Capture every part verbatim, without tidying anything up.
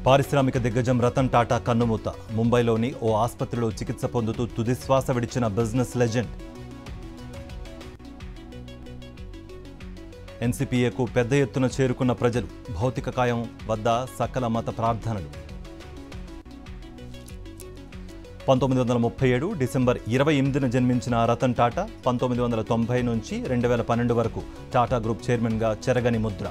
పారిశ్రామిక దిగ్గజం రతన్ టాటా కన్నుమూత. ముంబైలోని ఓ ఆసుపత్రిలో చికిత్స పొందుతూ తుదిశ్వాస విడిచిన బిజినెస్ లెజెండ్. ఎన్సీపీఏకు పెద్ద ఎత్తున చేరుకున్న ప్రజలు. భౌతిక కాయం వద్ద సకల మత ప్రార్థనలు. పంతొమ్మిది వందల ముప్పై ఏడు డిసెంబర్ ఇరవై ఎనిమిదిన జన్మించిన రతన్ టాటా పంతొమ్మిది వందల తొంభై నుంచి రెండు వేల పన్నెండు వరకు టాటా గ్రూప్ చైర్మన్గా చెరగని ముద్ర.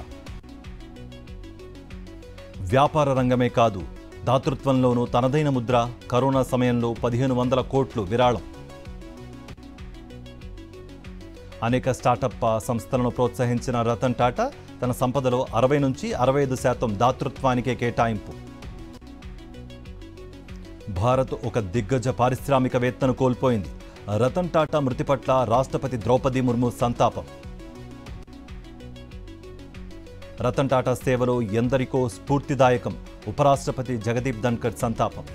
వ్యాపార రంగమే కాదు, దాతృత్వంలోనూ తనదైన ముద్ర. కరోనా సమయంలో పదిహేను వందల కోట్లు విరాళం. అనేక స్టార్టప్ సంస్థలను ప్రోత్సహించిన రతన్ టాటా తన సంపదలో అరవై నుంచి అరవై ఐదు శాతం దాతృత్వానికే కేటాయింపు. భారత్ ఒక దిగ్గజ పారిశ్రామికవేత్తను కోల్పోయింది. రతన్ టాటా మృతి పట్ల రాష్ట్రపతి ద్రౌపది ముర్ము సంతాపం. రతన్ టాటా సేవలో ఎందరికో స్ఫూర్తిదాయకం. ఉపరాష్ట్రపతి జగదీప్ ధన్కర్ సంతాపం.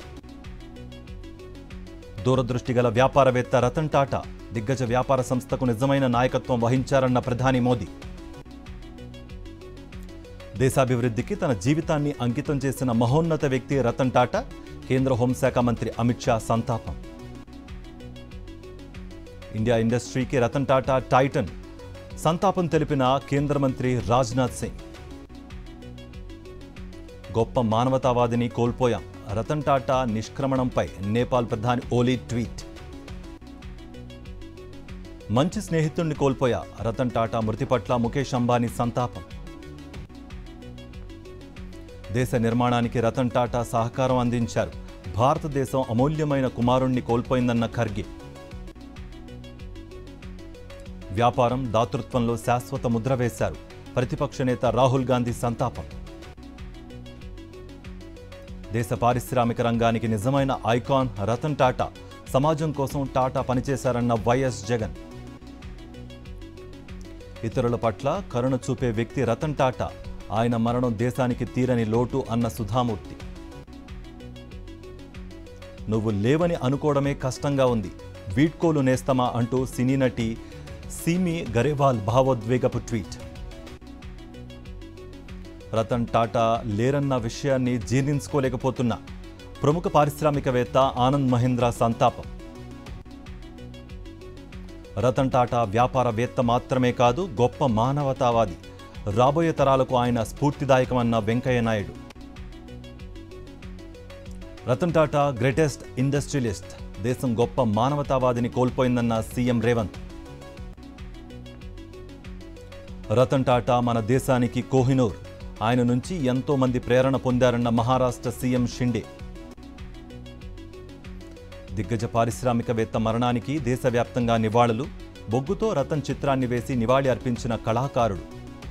దూరదృష్టి గల వ్యాపారవేత్త రతన్ టాటా దిగ్గజ వ్యాపార సంస్థకు నిజమైన నాయకత్వం వహించారన్న ప్రధాని మోదీ. దేశాభివృద్ధికి తన జీవితాన్ని అంకితం చేసిన మహోన్నత వ్యక్తి రతన్ టాటా. కేంద్ర హోంశాఖ మంత్రి అమిత్ షా సంతాపం. ఇండియా ఇండస్ట్రీకి రతన్ టాటా టైటన్. సంతాపం తెలిపిన కేంద్ర మంత్రి రాజ్నాథ్ సింగ్. గొప్ప మానవతావాదిని కోల్పోయాం. రతన్ టాటా నిష్క్రమణంపై నేపాల్ ప్రధాని ఓలీ ట్వీట్. మంచి స్నేహితుడిని కోల్పోయా. రతన్ టాటా మృతి పట్ల ముఖేష్ అంబానీ సంతాపం. దేశ నిర్మాణానికి రతన్ టాటా సహకారం అందించారు. భారతదేశం అమూల్యమైన కుమారుణ్ణి కోల్పోయిందన్న ఖర్గే. వ్యాపారం, దాతృత్వంలో శాశ్వత ముద్ర వేశారు. ప్రతిపక్ష నేత రాహుల్ గాంధీ సంతాపం. దేశ పారిశ్రామిక రంగానికి నిజమైన ఐకాన్ రతన్ టాటా. సమాజం కోసం టాటా పనిచేశారన్న వైఎస్ జగన్. ఇతరుల పట్ల కరుణ చూపే వ్యక్తి రతన్ టాటా. ఆయన మరణం దేశానికి తీరని లోటు అన్న సుధామూర్తి. నువ్వు లేవని అనుకోవడమే కష్టంగా ఉంది, వీడ్కోలు నేస్తమా అంటూ సినీ నటి సిమి గరేవాల్ భావోద్వేగపు ట్వీట్. రతన్ టాటా లేరన్న విషయాన్ని జీర్ణించుకోలేకపోతున్నా. ప్రముఖ పారిశ్రామికవేత్త ఆనంద్ మహీంద్ర సంతాపం. రతన్ టాటా వ్యాపారవేత్త మాత్రమే కాదు, గొప్ప మానవతావాది. రాబోయే తరాలకు ఆయన స్ఫూర్తిదాయకమన్న వెంకయ్య నాయుడు. Ratan Tata greatest industrialist. దేశం గొప్ప మానవతావాదిని కోల్పోయిందన్న సీఎం రేవంత్. రతన్ టాటా మన దేశానికి కోహినూర్. ఆయన నుంచి ఎంతో మంది ప్రేరణ పొందారన్న మహారాష్ట్ర సీఎం షిండే. దిగ్గజ పారిశ్రామికవేత్త మరణానికి దేశవ్యాప్తంగా నివాళులు. బొగ్గుతో రతన్ చిత్రాన్ని వేసి నివాళి అర్పించిన కళాకారుడు.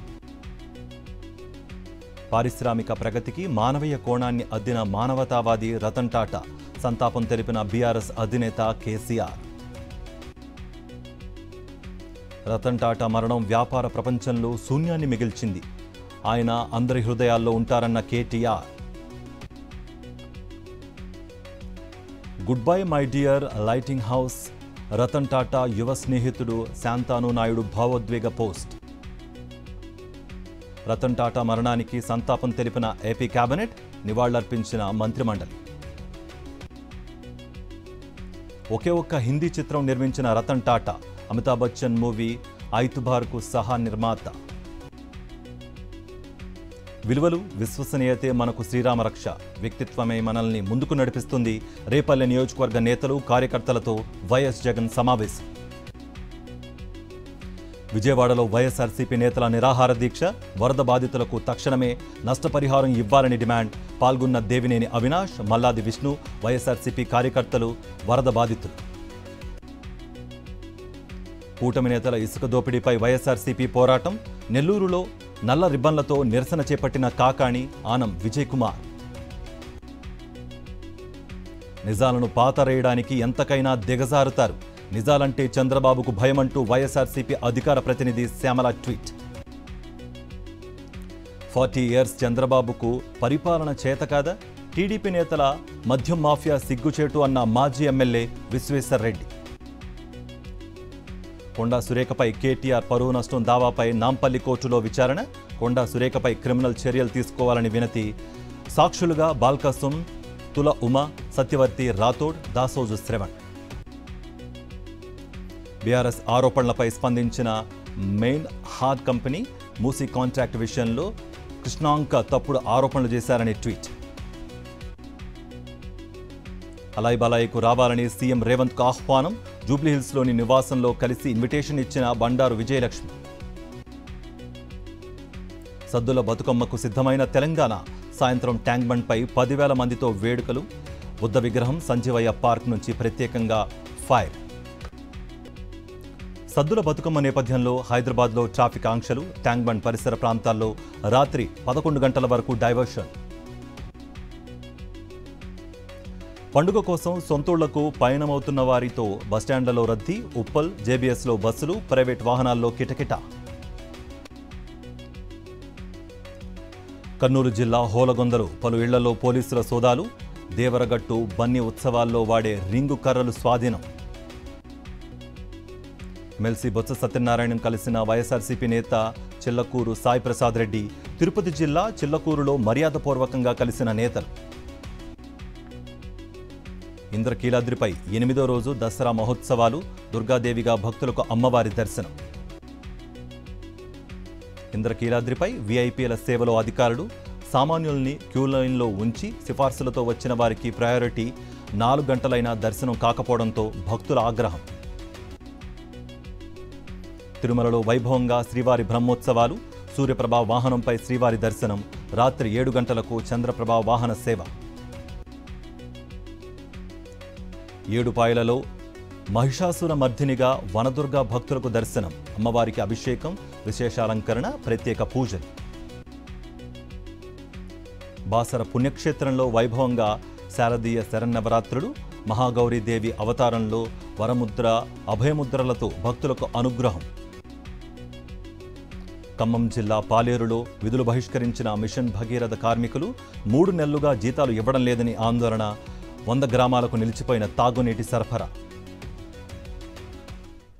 పారిశ్రామిక ప్రగతికి మానవీయ కోణాన్ని అద్దిన మానవతావాది రతన్ టాటా. సంతాపం తెలిపిన బీఆర్ఎస్ అధినేత కేసీఆర్. రతన్ టాటా మరణం వ్యాపార ప్రపంచంలో శూన్యాన్ని మిగిల్చింది. ఆయన అందరి హృదయాల్లో ఉంటారన్న KTR. Good bye my dear lighting house. Ratan Tata యువ స్నేహితుడు శాంతాను నాయుడు భావోద్వేగ పోస్ట్. రతన్ టాటా మరణానికి సంతాపం తెలిపిన ఏపీ కేబినెట్. నివాళులర్పించిన మంత్రిమండలి. ఒకే ఒక్క హిందీ చిత్రం నిర్మించిన రతన్ టాటా. అమితాబ్ బచ్చన్ మూవీ ఐతుబార్కు సహా నిర్మాత. విలువలు, విశ్వసనీయతే మనకు శ్రీరామ రక్ష. వ్యక్తిత్వమే మనల్ని ముందుకు నడిపిస్తుంది. రేపల్లె నియోజకవర్గ నేతలు, కార్యకర్తలతో వైఎస్ జగన్ సమావేశం. విజయవాడలో వైఎస్ఆర్సీపీ నేతల నిరాహార దీక్ష. వరద బాధితులకు తక్షణమే నష్టపరిహారం ఇవ్వాలని డిమాండ్. పాల్గొన్న దేవినేని అవినాష్, మల్లాది విష్ణు. వైఎస్ఆర్సీపీ కార్యకర్తలు, వరద బాధితులు. కూటమి నేతల ఇసుక దోపిడీపై వైఎస్ఆర్సీపీ పోరాటం. నెల్లూరులో నల్ల రిబ్బన్లతో నిరసన చేపట్టిన కాకాణి, ఆనం విజయ్ కుమార్. నిజాలను పాతరేయడానికి ఎంతకైనా దిగజారుతారు. నిజాలంటే చంద్రబాబుకు భయమంటూ వైఎస్ఆర్సీపీ అధికార ప్రతినిధి శ్యామల ట్వీట్. ఫార్టీ ఇయర్స్ చంద్రబాబుకు పరిపాలన చేత కాదా? టీడీపీ నేతల మద్యం మాఫియా సిగ్గుచేటు అన్న మాజీ ఎమ్మెల్యే విశ్వేశ్వర్ రెడ్డి. కొండా సురేఖపై కేటీఆర్ పరువు నష్టం దావాపై నాంపల్లి కోర్టులో విచారణ. కొండా సురేఖపై క్రిమినల్ చర్యలు తీసుకోవాలని వినతి. సాక్షులుగా బాల్కసుమ్, తుల ఉమ, సత్యవర్తి రాథోడ్, దాసోజు శ్రవణ్. బీఆర్ఎస్ ఆరోపణలపై స్పందించిన Meinhardt company Musi contract విషయంలో కృష్ణాంక తప్పుడు ఆరోపణలు చేశారని ట్వీట్. అలాయిబలాయికు రావాలని సీఎం రేవంత్కు ఆహ్వానం. జూబ్లీహిల్స్లోని నివాసంలో కలిసి ఇన్విటేషన్ ఇచ్చిన బండారు విజయలక్ష్మి. సద్దుల బతుకమ్మకు సిద్ధమైన తెలంగాణ. సాయంత్రం ట్యాంక్ బండ్పై పదివేల మందితో వేడుకలు. బుద్ధ విగ్రహం సంజీవయ్య పార్క్ నుంచి ప్రత్యేకంగా ఫైర్. సద్దుల బతుకమ్మ నేపథ్యంలో హైదరాబాద్లో ట్రాఫిక్ ఆంక్షలు. ట్యాంక్ బండ్ పరిసర ప్రాంతాల్లో రాత్రి పదకొండు గంటల వరకు డైవర్షన్. పండుగ కోసం సొంతూళ్లకు పయనమవుతున్న వారితో బస్టాండ్లలో రద్దీ. ఉప్పల్, జేబీఎస్లో బస్సులు, ప్రైవేట్ వాహనాల్లో కిటకిట. కర్నూలు జిల్లా హోలగొందలు పలు ఇళ్లలో పోలీసుల సోదాలు. దేవరగట్టు బన్నీ ఉత్సవాల్లో వాడే రింగు కర్రలు స్వాధీనం. ఎమ్మెల్సీ బొత్స సత్యనారాయణను కలిసిన వైఎస్ఆర్సీపీ నేత చిల్లకూరు సాయి ప్రసాద్ రెడ్డి. తిరుపతి జిల్లా చిల్లకూరులో మర్యాదపూర్వకంగా కలిసిన నేతలు. ఇంద్రకీలాద్రిపై ఎనిమిదో రోజు దసరా మహోత్సవాలు. దుర్గాదేవిగా భక్తులకు అమ్మవారి దర్శనం. ఇంద్రకీలాద్రిపై వీఐపీల సేవలో అధికారులు. సామాన్యుల్ని క్యూ లైన్లో ఉంచి సిఫార్సులతో వచ్చిన వారికి ప్రయారిటీ. నాలుగు గంటలైనా దర్శనం కాకపోవడంతో భక్తుల ఆగ్రహం. తిరుమలలో వైభవంగా శ్రీవారి బ్రహ్మోత్సవాలు. సూర్యప్రభ వాహనంపై శ్రీవారి దర్శనం. రాత్రి ఏడు గంటలకు చంద్రప్రభ వాహన సేవ. ఏడుపాయలలో మహిషాసుర మర్దినిగా వనదుర్గ భక్తులకు దర్శనం. అమ్మవారికి అభిషేకం, విశేషాలంకరణ, ప్రత్యేక పూజలు. బాసర పుణ్యక్షేత్రంలో వైభవంగా శారదీయ శరన్నవరాత్రులు. మహాగౌరీదేవి అవతారంలో వరముద్ర, అభయముద్రలతో భక్తులకు అనుగ్రహం. ఖమ్మం జిల్లా పాలేరులో విధులు బహిష్కరించిన మిషన్ భగీరథ కార్మికులు. మూడు నెలలుగా జీతాలు ఇవ్వడం లేదని ఆందోళన. వంద గ్రామాలకు నిలిచిపోయిన తాగునీటి సరఫరా.